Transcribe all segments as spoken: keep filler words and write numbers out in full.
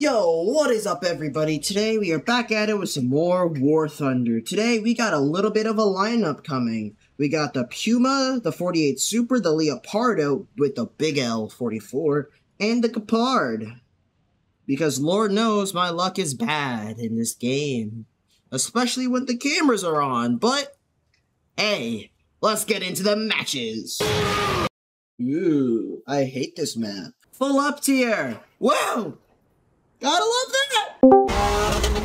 Yo, what is up everybody? Today we are back at it with some more War Thunder. Today we got a little bit of a lineup coming. We got the Puma, the forty-eight Super, the Leopardo with the big L forty-four, and the Gepard. Because Lord knows my luck is bad in this game. Especially when the cameras are on, but hey, let's get into the matches. Ooh, I hate this map. Full up tier! Whoa! Gotta love that!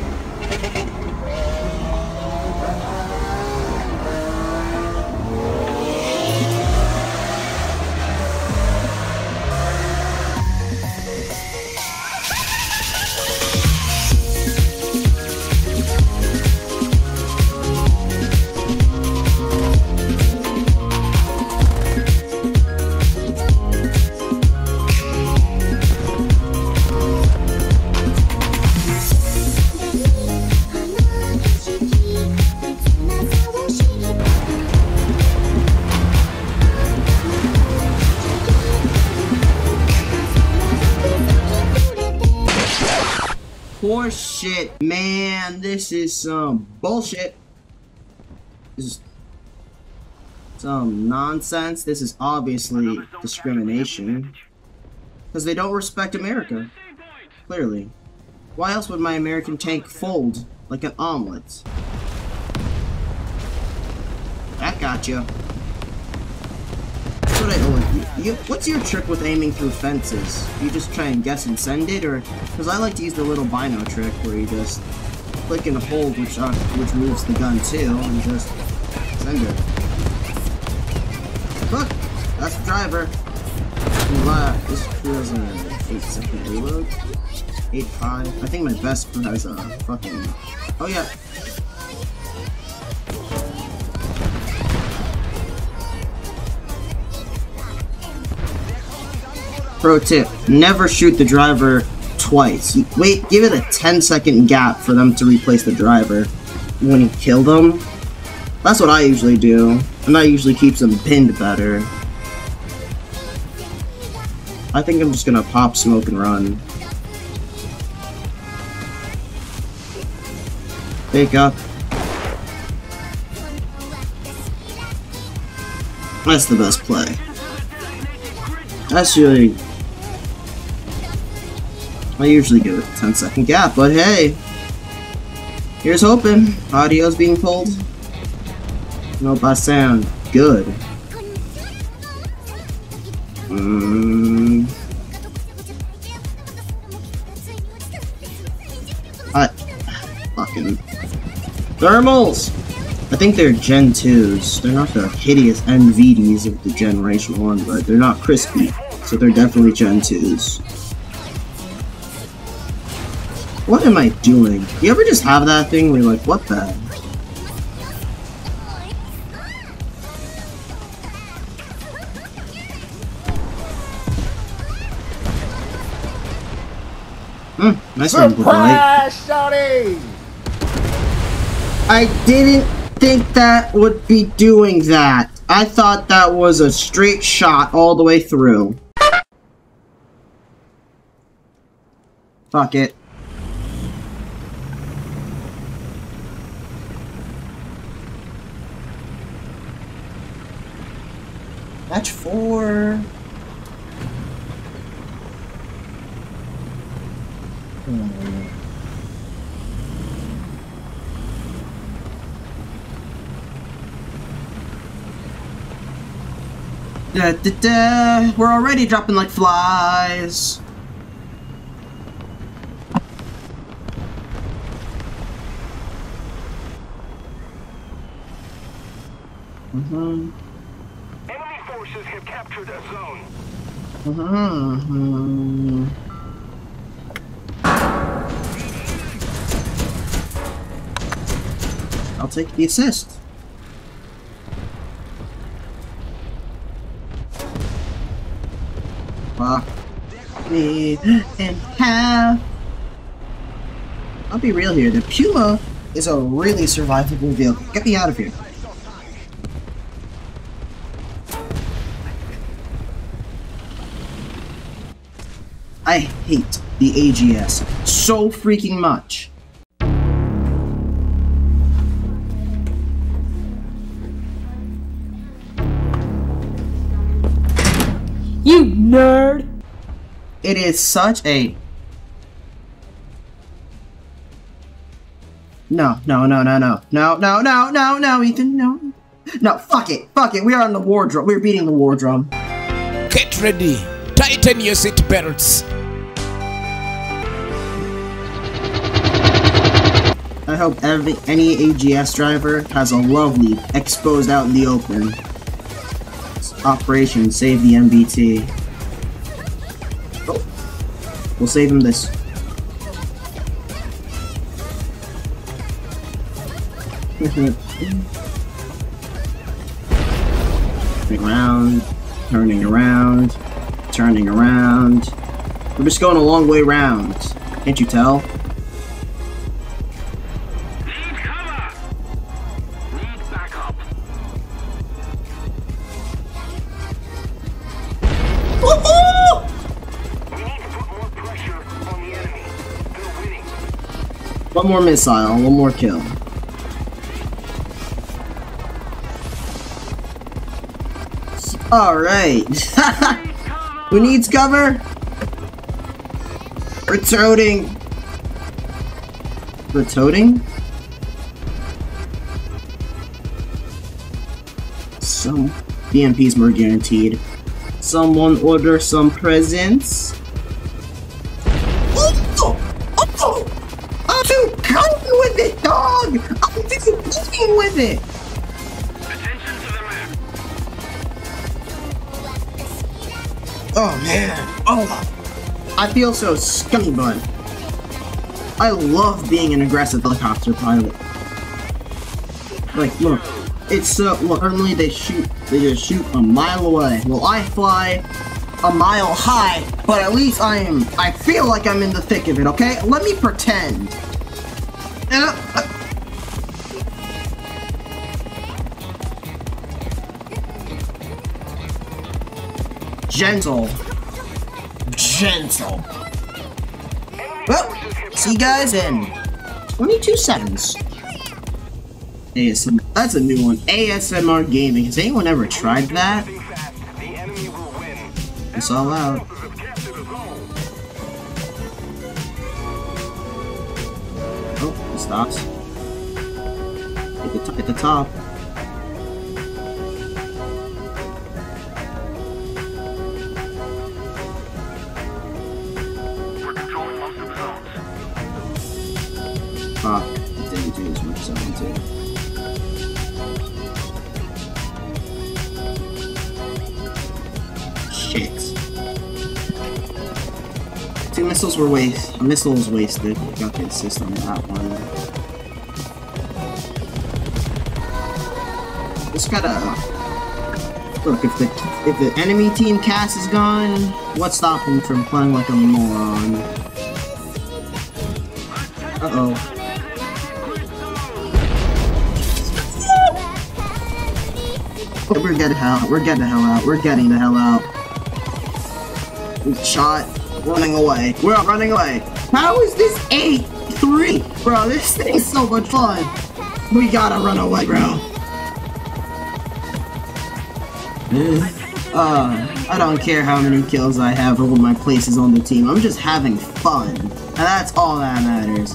Horse shit, man, this is some bullshit. This is some nonsense. This is obviously discrimination. Because they don't respect America. Clearly. Why else would my American tank fold like an omelet? That got you. That's what I always do. You, what's your trick with aiming through fences? You just try and guess and send it, or because I like to use the little bino trick where you just click and hold, which uh, which moves the gun too, and just send it. Look, that's the driver. Uh, this crew has an eight second reload. Eight five. I think my best crew has a fucking. Oh yeah. Pro tip, never shoot the driver twice. Wait, give it a ten second gap for them to replace the driver when you kill them. That's what I usually do, and that usually keeps them pinned better. I think I'm just gonna pop, smoke, and run. Wake up. That's the best play. That's really... I usually give it a ten second gap, but hey, here's hoping. Audio's being pulled. Nope, I sound good. Mm. I fucking thermals. I think they're Gen twos. They're not the hideous N V Ds of the Generation one, but they're not crispy, so they're definitely Gen twos. What am I doing? You ever just have that thing where you're like, what the? Hmm, nice one, Surprise, Shawty! I didn't think that would be doing that. I thought that was a straight shot all the way through. Fuck it. Match four. Hmm. Da, da, da. We're already dropping like flies. Mm-hmm. Enemy forces have captured a zone. Mm-hmm. I'll take the assist. Fuck me in half. I'll be real here. The Puma is a really survivable vehicle. Get me out of here. I hate the A G S so freaking much. You nerd! It is such a... No, no, no, no, no, no, no, no, no, no, Ethan, no. No, fuck it, fuck it, we are on the war drum, we're beating the war drum. Get ready, tighten your seat belts. I hope every any A G S driver has a lovely exposed out in the open. Operation Save the M B T. Oh. We'll save him this. Turning around, turning around, turning around. We're just going a long way round. Can't you tell? Need cover! Need backup. Woohoo! We need to put more pressure on the enemy. They're winning. One more missile, one more kill. Alright. Who needs cover? We're toting. We're toting? Some B M Ps were guaranteed. Someone order some presents? Oh, oh, oh. I'm too cunning with it, dog! I'm too cunning with it! Attention to the map. Oh man, oh! I feel so scummy bud. I love being an aggressive helicopter pilot. Like, look, it's so, look, normally they shoot, they just shoot a mile away. Well, I fly a mile high, but at least I am, I feel like I'm in the thick of it, okay? Let me pretend. Uh, uh, Gentle. Gentle. Well, see you guys in twenty-two seconds. A S M R. That's a new one. A S M R Gaming. Has anyone ever tried that? The enemy will win. It's all out. Oh, it stops. At the, t at the top. We're controlling most of the zones. Ah, it didn't do as much as I wanted. Shit. Two missiles were wasted. A missile was wasted. Got the assist on that one. Just gotta look. If the if the enemy team cast is gone, what's stopping me from playing like a moron? Uh oh. We're getting the hell out. We're getting the hell out. We're getting the hell out. Shot. Running away. We're running away. How is this eight three? Bro, this thing's so much fun. We gotta run away, bro. Uh, I don't care how many kills I have or what my place is on the team. I'm just having fun. And that's all that matters.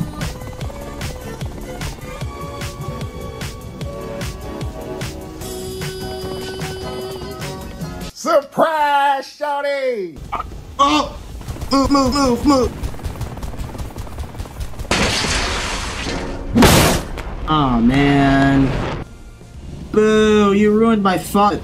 Surprise, shawty! Oh! Move, move, move, move! Aw, oh, man. Boo, you ruined my fun.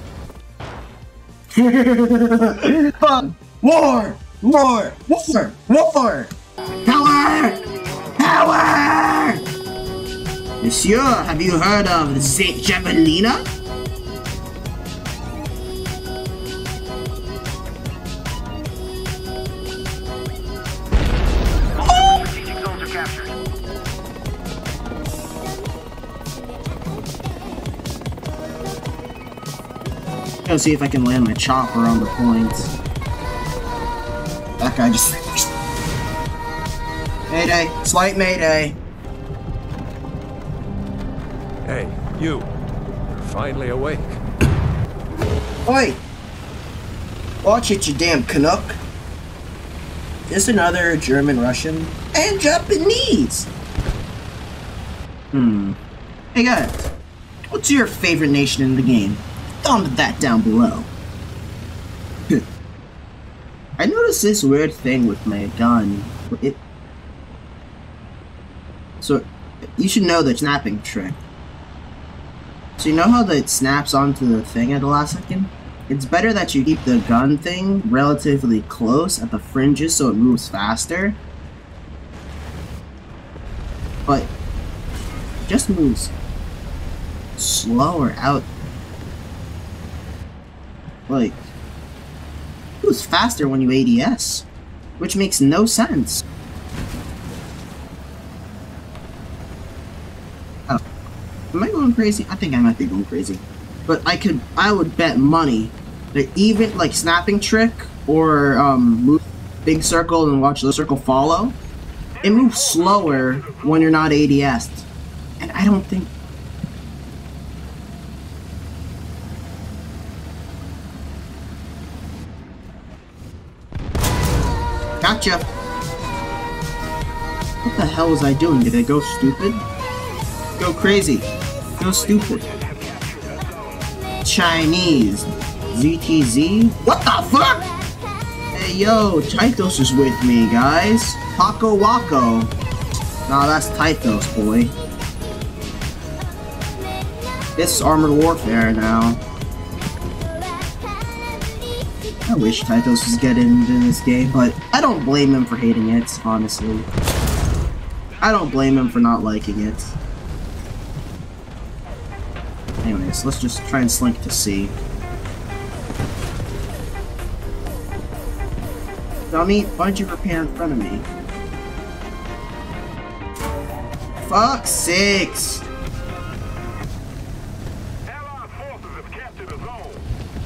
Fun! War! War! War! War! Power! Power! Monsieur, have you heard of Saint Javelina? Gonna see if I can land my chopper on the points. That guy just Mayday. Slight mayday. Hey, you. You're finally awake. Oi! Watch it, you damn Canuck. Just another German, Russian, and Japanese. Hmm. Hey guys, what's your favorite nation in the game? Comment that down below. I noticed this weird thing with my gun. It. So, you should know the snapping trick. So you know how that snaps onto the thing at the last second? It's better that you keep the gun thing relatively close at the fringes so it moves faster. But it just moves slower out. Like, it moves faster when you A D S, which makes no sense. Oh, am I going crazy? I think I might be going crazy. But I could, I would bet money that even like snapping trick or um, move big circle and watch the circle follow, it moves slower when you're not A D S'd. And I don't think. Gotcha. What the hell was I doing? Did I go stupid? Go crazy. Go stupid. Chinese. Z T Z? What the fuck? Hey yo, Titos is with me, guys. Paco Waco. Nah, that's Titos, boy. This is Armored Warfare now. I wish Titos was getting into this game, but I don't blame him for hating it, honestly. I don't blame him for not liking it. Anyways, let's just try and slink to C. Dummy, why'd you repair in front of me? Fuck sakes! Allied forces have captured the zone.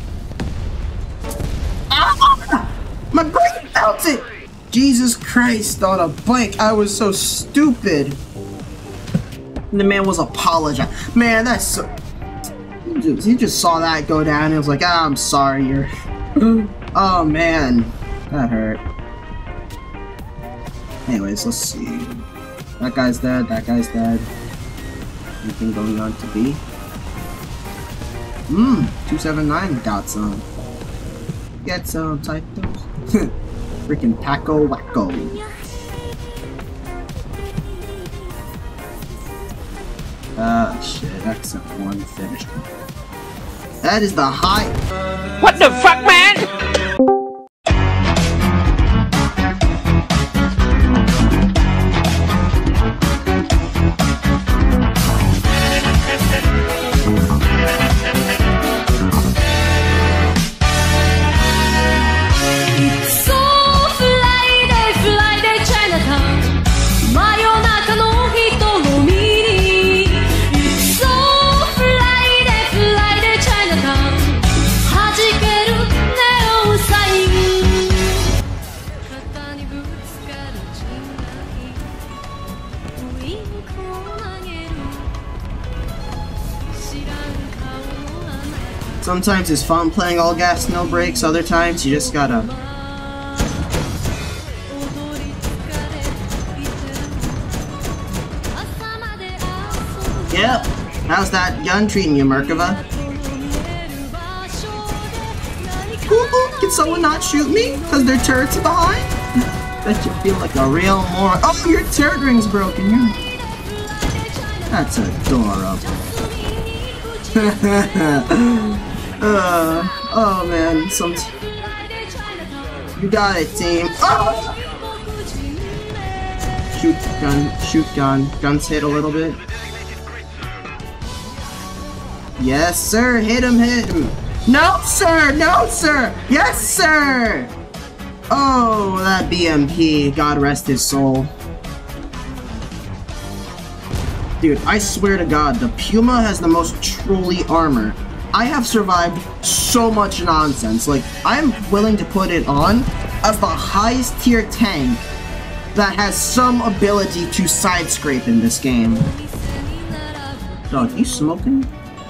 Ah! My brain melted! Jesus Christ, on a bike, I was so stupid! And the man was apologizing. Man, that's so... He just, he just saw that go down and he was like, ah, I'm sorry, you're... Oh man, that hurt. Anyways, let's see. That guy's dead, that guy's dead. Anything going on to B? Mmm, two seven nine got some. Get some type of freaking Paco Wacko. Ah, shit, X F one finished. That is the high. What the fuck, man? Sometimes it's fun playing all gas, no brakes. Other times you just gotta. Yep. How's that gun treating you, Merkava? Ooh, can someone not shoot me? Cause their turrets are behind? Bet you feel like a real moron. Oh, your turret ring's broken. You're... That's adorable. Uh, oh man, some you got it, team. Oh! Shoot gun, shoot gun. Guns hit a little bit. Yes, sir. Hit him, hit him. No, sir. No, sir. Yes, sir. Oh, that B M P. God rest his soul. Dude, I swear to God, the Puma has the most truly armor. I have survived so much nonsense. Like, I'm willing to put it on as the highest tier tank that has some ability to side scrape in this game. Dog, you smoking?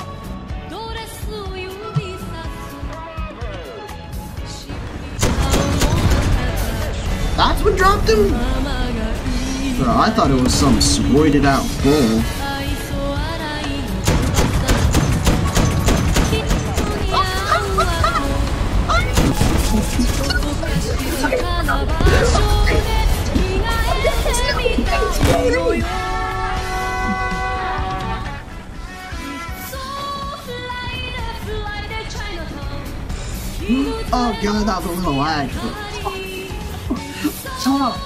That's what dropped him? Bro, I thought it was some roided out bull. Oh god, that was a little lag. Shut up.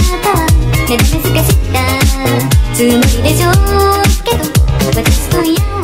つもりでしょうけど私とや